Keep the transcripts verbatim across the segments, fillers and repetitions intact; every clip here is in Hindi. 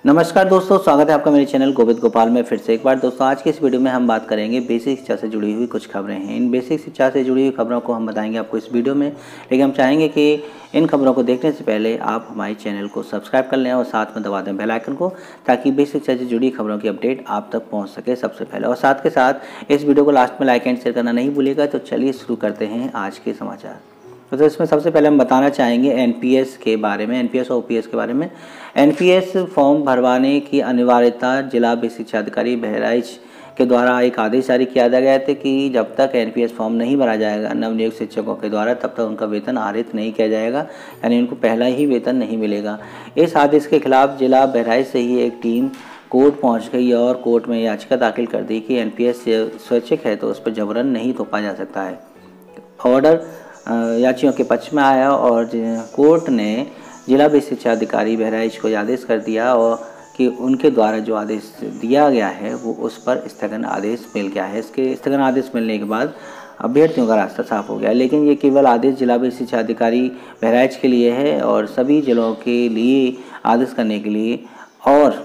नमस्कार दोस्तों, स्वागत है आपका मेरे चैनल गोविंद गोपाल में फिर से एक बार। दोस्तों आज की इस वीडियो में हम बात करेंगे बेसिक शिक्षा से जुड़ी हुई कुछ खबरें हैं। इन बेसिक शिक्षा से जुड़ी हुई खबरों को हम बताएंगे आपको इस वीडियो में, लेकिन हम चाहेंगे कि इन खबरों को देखने से पहले आप हमारे चैनल को सब्सक्राइब कर लें और साथ में दबा दें बेल आइकन को, ताकि बेसिक शिक्षा से जुड़ी खबरों की अपडेट आप तक पहुँच सके सबसे पहले। और साथ के साथ इस वीडियो को लास्ट में लाइक एंड शेयर करना नहीं भूलिएगा। तो चलिए शुरू करते हैं आज के समाचार। तो इसमें सबसे पहले हम बताना चाहेंगे एनपीएस के बारे में, एनपीएस और ओपीएस के बारे में। एनपीएस फॉर्म भरवाने की अनिवार्यता जिला बेसिक शिक्षा अधिकारी बहराइच के द्वारा एक आदेश जारी किया गया था कि जब तक एनपीएस फॉर्म नहीं भरा जाएगा नवनियुक्त शिक्षकों के द्वारा, तब तक उनका वेतन आहरित नहीं किया जाएगा, यानी उनको पहला ही वेतन नहीं मिलेगा। इस आदेश के खिलाफ जिला बहराइच से ही एक टीम कोर्ट पहुंच गई और कोर्ट में याचिका दाखिल कर दी कि एनपीएस स्वैच्छिक है तो उस पर जबरन नहीं थोपा जा सकता है। ऑर्डर याचियों के पक्ष में आया और कोर्ट ने जिला बेसिक शिक्षा अधिकारी बहराइच को आदेश कर दिया और कि उनके द्वारा जो आदेश दिया गया है वो उस पर स्थगन आदेश मिल गया है। इसके स्थगन आदेश मिलने के बाद अभ्यर्थियों का रास्ता साफ हो गया। लेकिन ये केवल आदेश जिला बेसिक शिक्षा अधिकारी बहराइच के लिए है और सभी जिलों के लिए आदेश करने के लिए और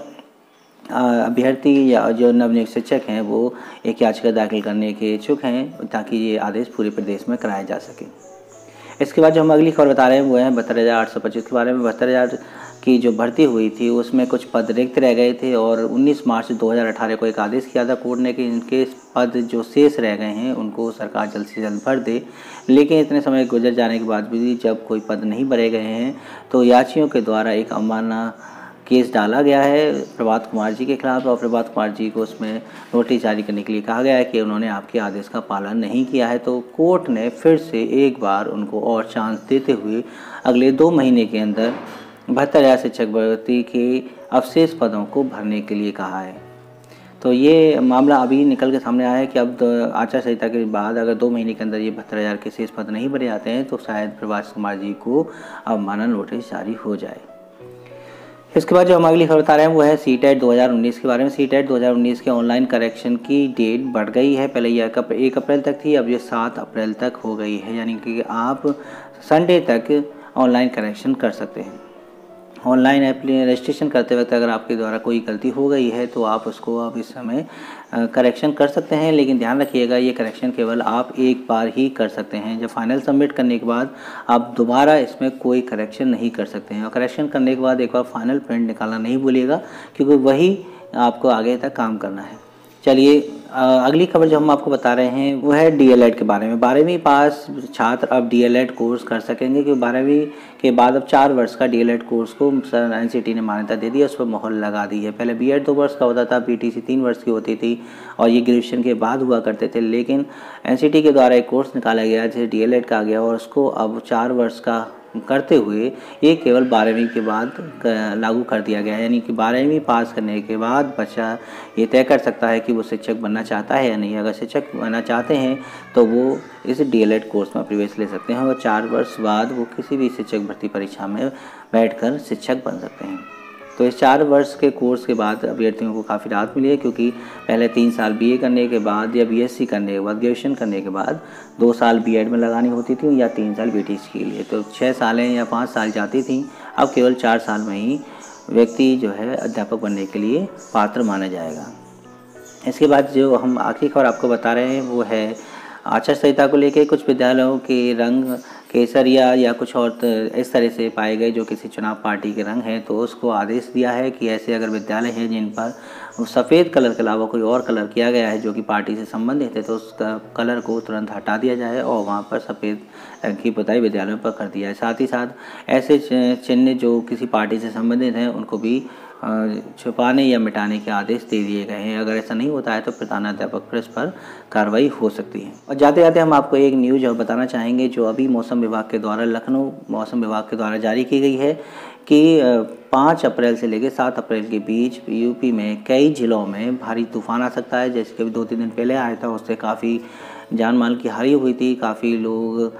अभ्यर्थी या जो नवनियुक्त शिक्षक हैं वो एक याचिका दाखिल करने के इच्छुक हैं, ताकि ये आदेश पूरे प्रदेश में कराया जा सके। इसके बाद जो हम अगली खबर बता रहे हैं वो है बहत्तर हज़ार आठ सौ पच्चीस के बारे में। बहत्तर हज़ार की जो भर्ती हुई थी उसमें कुछ पद रिक्त रह गए थे और उन्नीस मार्च दो हज़ार अठारह को एक आदेश किया था कोर्ट ने कि इनके पद जो शेष रह गए हैं उनको सरकार जल्द से जल्द भर दे। लेकिन इतने समय गुजर जाने के बाद भी जब कोई पद नहीं भरे गए हैं तो याचियों के द्वारा एक अवमानना केस डाला गया है प्रभात कुमार जी के खिलाफ और प्रभात कुमार जी को उसमें नोटिस जारी करने के लिए कहा गया है कि उन्होंने आपके आदेश का पालन नहीं किया है। तो कोर्ट ने फिर से एक बार उनको और चांस देते हुए अगले दो महीने के अंदर बहत्तर हज़ार शिक्षक भर्ती के अवशेष पदों को भरने के लिए कहा है। तो ये मामला अभी निकल के सामने आया है कि अब आचार संहिता के बाद अगर दो महीने के अंदर ये बहत्तर हज़ार के शेष पद नहीं भरे जाते हैं तो शायद प्रभात कुमार जी को अवमानना नोटिस जारी हो जाए। इसके बाद जो हम अगली खबर बता रहे हैं वो है सीटेट दो हज़ार उन्नीस के बारे में। सीटेट दो हज़ार उन्नीस के ऑनलाइन करेक्शन की डेट बढ़ गई है। पहले यह एक अप्रैल तक थी, अब ये सात अप्रैल तक हो गई है, यानी कि आप संडे तक ऑनलाइन करेक्शन कर सकते हैं। ऑनलाइन रजिस्ट्रेशन करते वक्त अगर आपके द्वारा कोई गलती हो गई है तो आप उसको अब इस समय करेक्शन कर सकते हैं, लेकिन ध्यान रखिएगा ये करेक्शन केवल आप एक बार ही कर सकते हैं। जब फाइनल सबमिट करने के बाद आप दोबारा इसमें कोई करेक्शन नहीं कर सकते हैं। और करेक्शन करने के बाद एक बार फाइनल प्रिंट निकालना नहीं भूलिएगा, क्योंकि वही आपको आगे तक काम करना है। चलिए अगली खबर जो हम आपको बता रहे हैं वो है डीएलएड के बारे में। बारहवीं पास छात्र अब डीएलएड कोर्स कर सकेंगे, क्योंकि बारहवीं के बाद अब चार वर्ष का डीएलएड कोर्स को एनसीटी ने मान्यता दे दी है, उस पर मोहर लगा दी है। पहले बीएड दो वर्ष का होता था, पीटीसी तीन वर्ष की होती थी और ये ग्रेजुएशन के बाद हुआ करते थे। लेकिन एनसीटी के द्वारा एक कोर्स निकाला गया जिसे डीएलएड कहा गया और उसको अब चार वर्ष का करते हुए ये केवल बारहवीं के बाद लागू कर दिया गया है। यानी कि बारहवीं पास करने के बाद बच्चा ये तय कर सकता है कि वो शिक्षक बनना चाहता है या नहीं। अगर शिक्षक बनना चाहते हैं तो वो इस डीएलएड कोर्स में प्रवेश ले सकते हैं और चार वर्ष बाद वो किसी भी शिक्षक भर्ती परीक्षा में बैठकर शिक्षक बन सकते हैं। तो इस चार वर्ष के कोर्स के बाद अभ्यर्थियों को काफ़ी राहत मिली है, क्योंकि पहले तीन साल बीए करने के बाद या बीएससी करने के बाद, ग्रेजुएशन करने के बाद दो साल बीएड में लगानी होती थी या तीन साल बीटीसी के लिए। तो छः सालें या पाँच साल जाती थी, अब केवल चार साल में ही व्यक्ति जो है अध्यापक बनने के लिए पात्र माना जाएगा। इसके बाद जो हम आखिरी खबर आपको बता रहे हैं वो है आचार संहिता को लेकर कुछ विद्यालयों के रंग केसरिया या कुछ और इस तरह से पाए गए जो किसी चुनाव पार्टी के रंग हैं, तो उसको आदेश दिया है कि ऐसे अगर विद्यालय हैं जिन पर सफ़ेद कलर के अलावा कोई और कलर किया गया है जो कि पार्टी से संबंधित है, तो उस कलर को तुरंत हटा दिया जाए और वहाँ पर सफ़ेद रंग की पुताई विद्यालयों पर कर दिया है। साथ ही साथ ऐसे चिन्ह जो किसी पार्टी से संबंधित हैं उनको भी छुपाने या मिटाने के आदेश दे दिए गए हैं। अगर ऐसा नहीं होता है तो प्रधानाध्यापक पर इस पर कार्रवाई हो सकती है। और जाते जाते हम आपको एक न्यूज़ और बताना चाहेंगे जो अभी मौसम विभाग के द्वारा लखनऊ मौसम विभाग के द्वारा जारी की गई है कि पाँच अप्रैल से लेकर सात अप्रैल के बीच यूपी में कई जिलों में भारी तूफान आ सकता है। जैसे कि दो तीन दिन पहले आया था, उससे काफ़ी जान माल की हानि हुई थी, काफ़ी लोग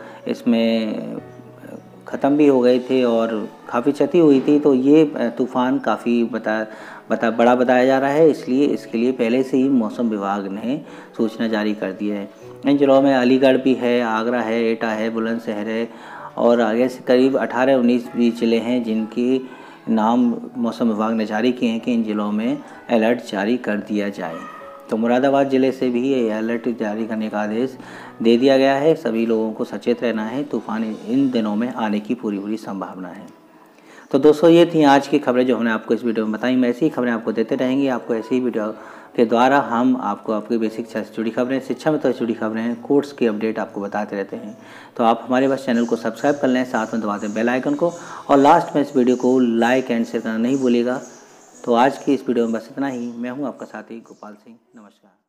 इसमें ख़त्म भी हो गए थे और काफ़ी क्षति हुई थी। तो ये तूफ़ान काफ़ी बता बता बड़ा बताया जा रहा है, इसलिए इसके लिए पहले से ही मौसम विभाग ने सूचना जारी कर दी है। इन जिलों में अलीगढ़ भी है, आगरा है, एटा है, बुलंदशहर है और आगे से करीब अठारह उन्नीस बीस ज़िले हैं जिनकी नाम मौसम विभाग ने जारी किए हैं कि इन जिलों में अलर्ट जारी कर दिया जाए। तो मुरादाबाद ज़िले से भी ये अलर्ट जारी करने का आदेश दे दिया गया है। सभी लोगों को सचेत रहना है, तूफान इन दिनों में आने की पूरी पूरी संभावना है। तो दोस्तों ये थी आज की खबरें जो हमने आपको इस वीडियो में बताई। मैं ऐसी ही खबरें आपको देते रहेंगे। आपको ऐसी ही वीडियो के द्वारा हम आपको आपके बेसिक शिक्षा से जुड़ी खबरें, शिक्षा में तो जुड़ी खबरें, कोर्स की अपडेट आपको बताते रहते हैं। तो आप हमारे बस चैनल को सब्सक्राइब कर लें, साथ में दबा दें बेल आइकन को, और लास्ट में इस वीडियो को लाइक एंड शेयर करना नहीं भूलिएगा। तो आज की इस वीडियो में बस इतना ही। मैं हूँ आपका साथी गोपाल सिंह। नमस्कार।